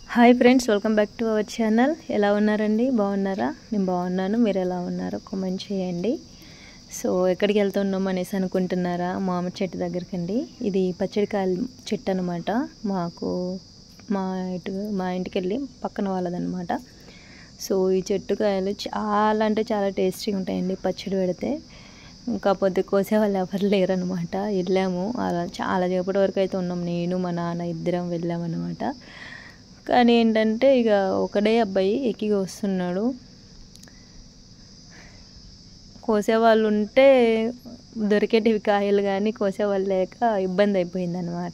Hi friends, welcome back to our channel. ఎలా ఉన్నారండి? బాగున్నారా? నేను బాగున్నాను. మీరు ఎలా ఉన్నారో కామెంట్ చేయండి. సో ఎక్కడికి వెళ్తున్నాం అనేసి అనుకుంటున్నారా? మామిడి చెట్టు దగ్గరికి అండి. ఇది పచ్చడికాయల చెట్టు అనమాట. మా ఇంటికి వెళ్ళి పక్కన వాళ్ళదనమాట. సో ఈ చెట్టు కాయలు చాలా అంటే చాలా టేస్టీగా ఉంటాయండి పచ్చడి పెడితే. కాకపోతే కోసే వాళ్ళు ఎవరు లేరనమాట. వెళ్ళాము అలా చాలా సేపటి వరకు అయితే ఉన్నాం. నేను మా నాన్న ఇద్దరం వెళ్ళామన్నమాట. కానీ ఏంటంటే ఇక ఒకడే అబ్బాయి ఎక్కి వస్తున్నాడు. కోసేవాళ్ళు ఉంటే దొరికేటివి కాయలు, కానీ కోసేవాళ్ళు లేక ఇబ్బంది అయిపోయింది అనమాట.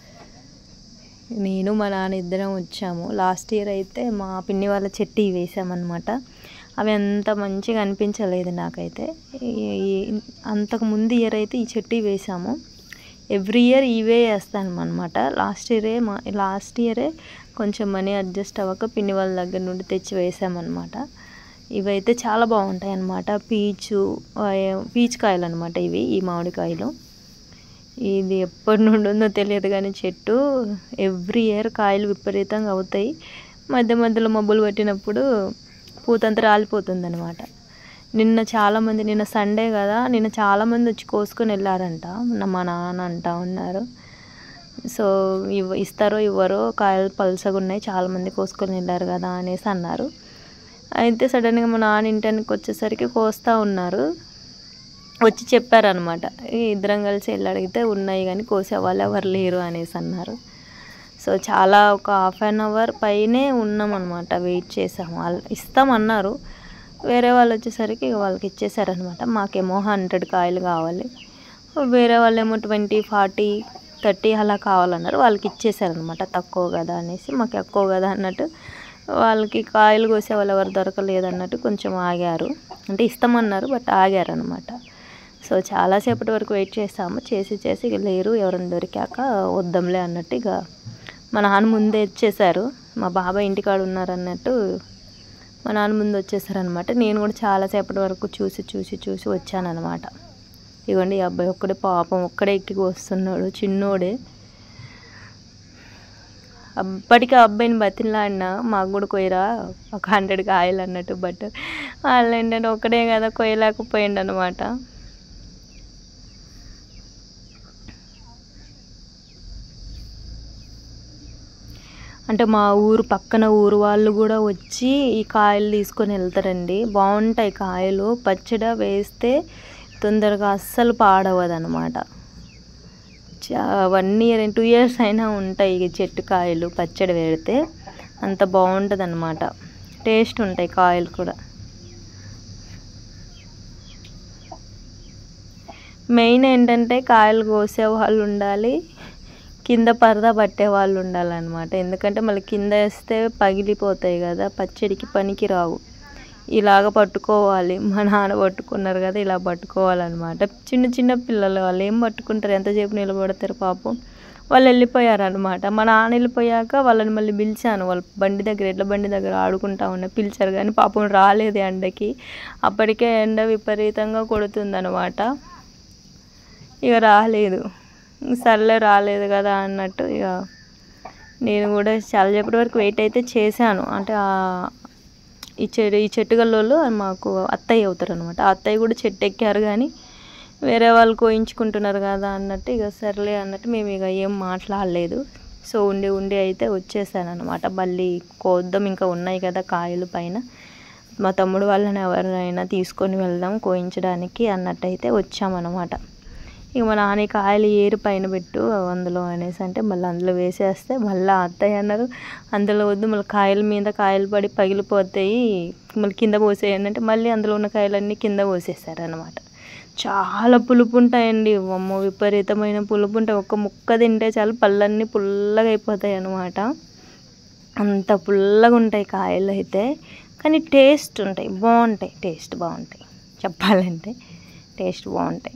నేను మా నాన్న ఇద్దరం వచ్చాము. లాస్ట్ ఇయర్ అయితే మా పిన్ని వాళ్ళ చెట్టు వేసామన్నమాట. అవి అంత మంచిగా అనిపించలేదు నాకైతే. అంతకు ముందు ఇయర్ అయితే ఈ చెట్టు వేసాము. ఎవ్రీ ఇయర్ ఇవే వేస్తాను అనమాట. లాస్ట్ ఇయరే కొంచెం మనీ అడ్జస్ట్ అవ్వక పిన్ని వాళ్ళ దగ్గర నుండి తెచ్చి వేసామన్నమాట. ఇవైతే చాలా బాగుంటాయి అన్నమాట. పీచు కాయలు అనమాట ఇవి, ఈ మామిడికాయలు. ఇది ఎప్పటి నుండి ఉందో తెలియదు కానీ చెట్టు ఎవ్రీ ఇయర్ కాయలు విపరీతంగా అవుతాయి. మధ్య మధ్యలో మబ్బులు పట్టినప్పుడు పూతంతా రాలిపోతుంది అనమాట. నిన్న సండే కదా, నిన్న చాలామంది వచ్చి కోసుకొని వెళ్ళారంట. మా నాన్న అంటా ఉన్నారు. సో ఇస్తారో ఇవ్వరో, కాయలు పలుసగా ఉన్నాయి, చాలామంది కోసుకొని వెళ్ళారు కదా అనేసి అన్నారు. అయితే సడన్గా మా నాన్న ఇంటికి వచ్చేసరికి కోస్తూ ఉన్నారు. వచ్చి చెప్పారనమాట, ఇద్దరం కలిసి వెళ్ళి అడిగితే ఉన్నాయి కానీ కోసేవాళ్ళు ఎవరు లేరు అనేసి అన్నారు. సో చాలా ఒక హాఫ్ అన్ అవర్ పైనే ఉన్నామన్నమాట. వెయిట్ చేసాము. వాళ్ళు ఇస్తామన్నారు. వేరే వాళ్ళు వచ్చేసరికి వాళ్ళకి ఇచ్చేసారనమాట. మాకేమో 100 కాయలు కావాలి, వేరే వాళ్ళేమో 20, 40, 30 అలా కావాలన్నారు. వాళ్ళకి ఇచ్చేసారనమాట. తక్కువ కదా అనేసి, మాకు ఎక్కువ కదా అన్నట్టు వాళ్ళకి కాయలు కోసే వాళ్ళు ఎవరు దొరకలేదు అన్నట్టు కొంచెం ఆగారు. అంటే ఇస్తామన్నారు బట్ ఆగారు అనమాట. సో చాలాసేపటి వరకు వెయిట్ చేసాము. చేసి ఇక లేరు, ఎవరైనా దొరికాక వద్దాంలే అన్నట్టు ఇక మా నాన్న ముందే వచ్చేసారు. మా బాబాయ్ ఇంటికాడ ఉన్నారు అన్నట్టు మా నాన్న ముందు వచ్చేసారనమాట. నేను కూడా చాలాసేపటి వరకు చూసి వచ్చానమాట. ఇవ్వండి, ఈ అబ్బాయి ఒక్కడే ఎక్కి వస్తున్నాడు, చిన్నోడే. అప్పటికి ఆ అబ్బాయిని బతిలాడినా మాకు కూడా కొయ్యరా ఒక 100 కాయలు అన్నట్టు. బట్ వాళ్ళు ఏంటంటే ఒకడే కదా కొయ్యలేకపోయిండు అనమాట. అంటే మా పక్కన ఊరు వాళ్ళు కూడా వచ్చి ఈ కాయలు తీసుకొని వెళ్తారండి. బాగుంటాయి కాయలు. పచ్చడి వేస్తే తొందరగా అస్సలు పాడవదు అనమాట. 1 year 2 years అయినా ఉంటాయి ఈ చెట్టు కాయలు. పచ్చడి పెడితే అంత బాగుంటుంది అనమాట. టేస్ట్ ఉంటాయి కాయలు కూడా. మెయిన్ ఏంటంటే కాయలు కోసే వాళ్ళు ఉండాలి, కింద పరదా పట్టే వాళ్ళు ఉండాలన్నమాట. ఎందుకంటే మళ్ళీ కింద వేస్తే పగిలిపోతాయి కదా, పచ్చడికి పనికి రావు. ఇలాగ పట్టుకోవాలి. మా నాన్న పట్టుకున్నారు కదా, ఇలా పట్టుకోవాలన్నమాట. చిన్న పిల్లలు వాళ్ళు ఏం పట్టుకుంటారు, ఎంతసేపు నిలబడతారు పాపం. వాళ్ళు వెళ్ళిపోయారు అనమాట. మా నాన్న వెళ్ళిపోయాక వాళ్ళని మళ్ళీ పిలిచాను. వాళ్ళ ఎడ్ల బండి దగ్గర ఆడుకుంటా ఉన్నా, పిలిచారు కానీ పాపం రాలేదు ఎండకి. అప్పటికే ఎండ విపరీతంగా కొడుతుందనమాట. ఇక రాలేదు. సర్లే రాలేదు కదా అన్నట్టు ఇక నేను కూడా చాలాసేపటి వరకు వెయిట్ అయితే చేశాను. అంటే ఈ చెట్టు గల్లోళ్ళు మాకు అత్తయ్య అవుతారు అనమాట. ఆ అత్తయ్య కూడా చెట్టు ఎక్కారు కానీ వేరే వాళ్ళు కోయించుకుంటున్నారు కదా అన్నట్టు ఇక సర్లే అన్నట్టు మేము ఇక ఏం మాట్లాడలేదు. సో ఉండి అయితే వచ్చేసాను అనమాట. మళ్ళీ కోద్దాం, ఇంకా ఉన్నాయి కదా కాయలు పైన. మా తమ్ముడు వాళ్ళని ఎవరైనా తీసుకొని వెళ్దాం కోయించడానికి అన్నట్టు అయితే వచ్చామన్నమాట. ఇక మా నాన్న కాయలు ఏరు పైన పెట్టు అందులో అనేసి అంటే మళ్ళీ అందులో వేసేస్తే మళ్ళీ అత్తయ్య అన్నారు అందులో వద్దు, మళ్ళీ కాయల మీద కాయలు పడి పగిలిపోతాయి, మళ్ళీ కింద పోసేయండి అంటే మళ్ళీ అందులో ఉన్న కాయలన్నీ కింద పోసేసారనమాట. చాలా పులుపు ఉంటాయండి. అమ్మో, విపరీతమైన పులుపు ఉంటాయి. ఒక్క ముక్క తింటే చాలు పళ్ళన్నీ పుల్లగా అయిపోతాయి అన్నమాట. అంత పుల్లగా ఉంటాయి కాయలు అయితే. కానీ టేస్ట్ ఉంటాయి, బాగుంటాయి. టేస్ట్ బాగుంటాయి, చెప్పాలంటే టేస్ట్ బాగుంటాయి.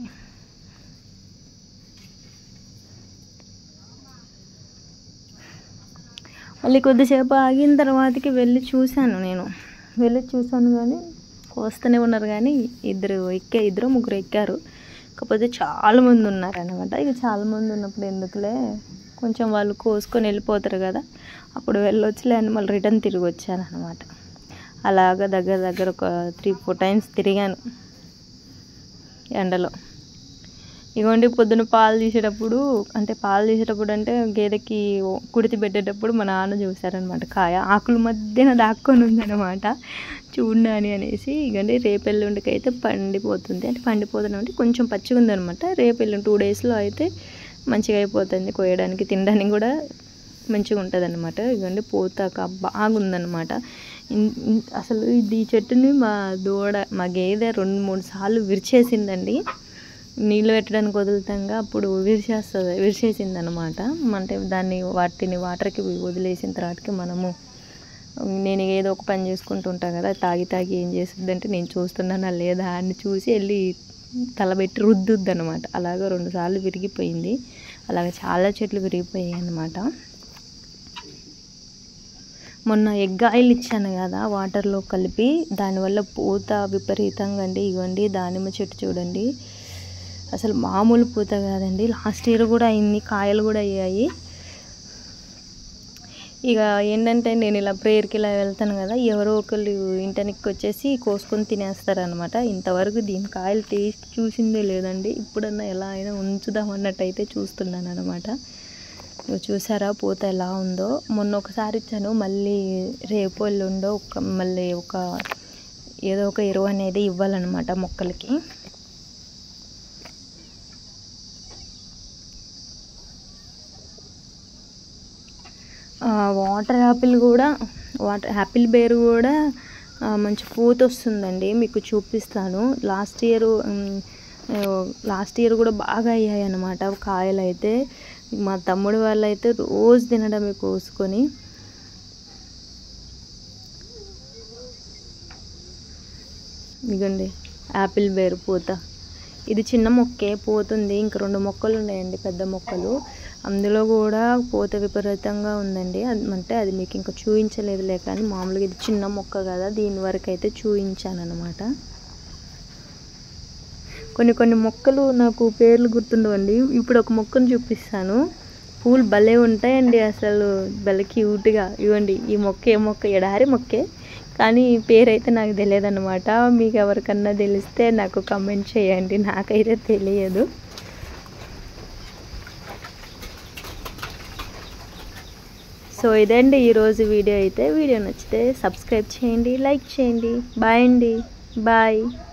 మళ్ళీ కొద్దిసేపు ఆగిన తర్వాతకి వెళ్ళి చూశాను కానీ కోస్తూనే ఉన్నారు. కానీ ఇద్దరు ముగ్గురు ఎక్కారు. కాకపోతే చాలామంది ఉన్నారనమాట. ఇక చాలామంది ఉన్నప్పుడు ఎందుకులే కొంచెం వాళ్ళు కోసుకొని వెళ్ళిపోతారు కదా, అప్పుడు వెళ్ళొచ్చులే అని మళ్ళీ రిటర్న్ తిరిగి వచ్చాను అనమాట. అలాగా దగ్గర ఒక 3-4 టైమ్స్ తిరిగాను ఎండలో. ఇగోండి పొద్దున పాలు తీసేటప్పుడు అంటే గేదెకి కుడితి పెట్టేటప్పుడు మా నాన్న చూసారనమాట. కాయ ఆకుల మధ్యన దాక్కొని ఉందన్నమాట. చూడని అనేసి ఇగండి రేపెల్లుండికి అయితే పండిపోతుంది. అంటే పండిపోతుంది అంటే కొంచెం పచ్చిగా ఉందనమాట. రేపెల్లుండి 2 డేస్లో అయితే మంచిగా అయిపోతుంది. కోయడానికి తినడానికి కూడా మంచిగా ఉంటుంది అనమాట. ఇగండి పూత బాగుందనమాట. అసలు ఈ చెట్టుని మా గేదె 2-3 సార్లు విరిచేసిందండి. నీళ్ళు పెట్టడానికి వదులుతాంగా అప్పుడు విరిచేసింది అనమాట. అంటే వాటిని వాటర్కి వదిలేసిన తర్వాతకి నేను ఏదో ఒక పని చేసుకుంటూ ఉంటాను కదా, తాగి ఏం చేస్తుంది అంటే నేను చూస్తున్నానా లేదా అని చూసి వెళ్ళి తలబెట్టి రుద్దుద్ది అనమాట. అలాగా 2 సార్లు విరిగిపోయింది. అలాగే చాలా చెట్లు విరిగిపోయాయి అన్నమాట. మొన్న ఎగ్ ఆయిల్ ఇచ్చాను కదా వాటర్లో కలిపి, దానివల్ల పూత విపరీతంగా అండి. ఇవ్వండి దానిమ్మ చెట్టు చూడండి, అసలు మామూలు పూత కాదండి. లాస్ట్ ఇయర్ కూడా అయింది, కాయలు కూడా అయ్యాయి. ఇక ఏంటంటే నేను ఇలా ప్రేయర్కి ఇలా వెళ్తాను కదా, ఎవరో ఒకళ్ళు ఇంటనికి వచ్చేసి కోసుకొని తినేస్తారనమాట. ఇంతవరకు దీని కాయలు టేస్ట్ చూసిందే లేదండి. ఇప్పుడన్నా ఎలా అయినా ఉంచుదాం అన్నట్టు అయితే చూస్తున్నాను అనమాట. చూసారా పూత ఎలా ఉందో. మొన్న ఒకసారి ఇచ్చాను, మళ్ళీ రేపు ఎల్లుండో మళ్ళీ ఏదో ఒక ఎరువు అనేది ఇవ్వాలన్నమాట మొక్కలకి. యాపిల్ బేర్ కూడా మంచి పూత వస్తుందండి. మీకు చూపిస్తాను. లాస్ట్ ఇయర్ కూడా బాగా అయ్యాయి అన్నమాట కాయలు అయితే. మా తమ్ముడు వాళ్ళు అయితే రోజు తినడమే కోసుకొని. ఇదిగోండి యాపిల్ బేర్ పూత. ఇది చిన్న మొక్కే పోతుంది. ఇంక 2 మొక్కలు ఉన్నాయండి పెద్ద మొక్కలు, అందులో కూడా పూత విపరీతంగా ఉందండి. అది మీకు ఇంకా చూపించలేదులే, కానీ మామూలుగా ఇది చిన్న మొక్క కదా, దీని వరకు అయితే చూపించాను అనమాట. కొన్ని మొక్కలు నాకు పేర్లు గుర్తుండవండి. ఇప్పుడు ఒక మొక్కను చూపిస్తాను. పూలు భలే ఉంటాయండి, అసలు భలే క్యూట్గా. ఇవ్వండి ఈ మొక్క ఎడారి మొక్కే, కానీ పేరైతే నాకు తెలియదు అనమాట. మీకు ఎవరికన్నా తెలిస్తే నాకు కమెంట్ చేయండి, నాకైతే తెలియదు. సో ఇదండి ఈరోజు వీడియో అయితే. వీడియో నచ్చితే సబ్స్క్రైబ్ చేయండి, లైక్ చేయండి. బాయ్ అండి, బాయ్.